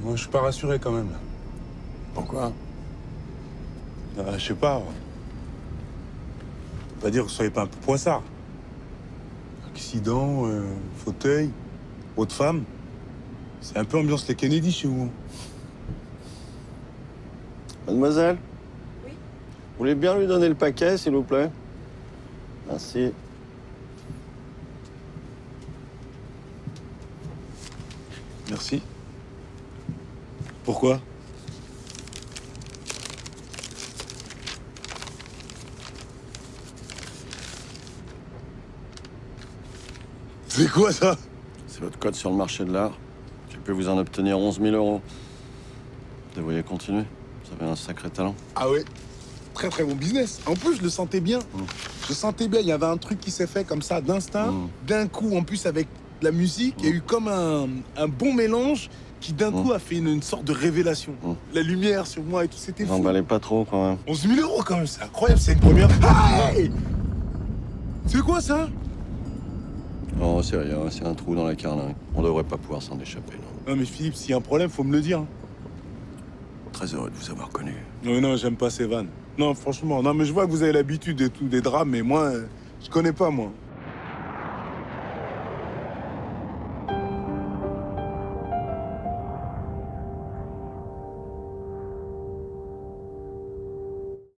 Moi, je suis pas rassuré quand même. Là. Pourquoi? Je sais pas. Pas dire que vous soyez pas un peu poissard. Accident, fauteuil, haute femme. C'est un peu ambiance les Kennedy chez vous. Mademoiselle? Oui. Vous voulez bien lui donner le paquet, s'il vous plaît? Merci. Merci. Pourquoi? C'est quoi ça? C'est votre code sur le marché de l'art. Je peux vous en obtenir 11 000 euros. Vous devriez continuer. Vous avez un sacré talent. Ah ouais? Très très bon business. En plus, je le sentais bien. Je sentais bien, il y avait un truc qui s'est fait comme ça, d'instinct. D'un coup, en plus, avec la musique, il y a eu comme un bon mélange qui d'un coup a fait une sorte de révélation. La lumière sur moi et tout, c'était Vous fou. emballez pas trop, quand même. 11 000 euros quand même, c'est incroyable, c'est une première. Hey! C'est quoi ça? Non, c'est rien, c'est un trou dans la carlingue. On devrait pas pouvoir s'en échapper, non. Non mais Philippe, s'il y a un problème, faut me le dire. Très heureux de vous avoir connu. Non, non, j'aime pas ces vannes. Non, franchement, non mais je vois que vous avez l'habitude et tout, des drames, mais moi, je connais pas, moi.